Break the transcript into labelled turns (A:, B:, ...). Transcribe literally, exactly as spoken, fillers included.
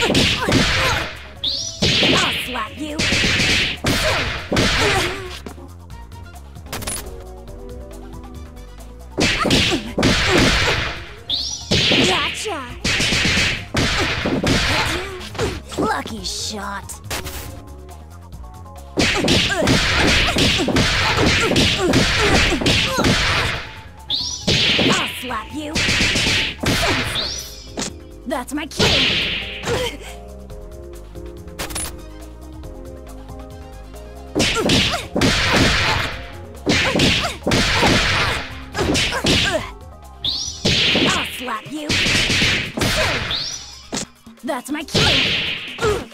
A: I'll slap you. Gotcha. Lucky shot. I'll slap you. That's my cue. I'll slap you. That's my cue.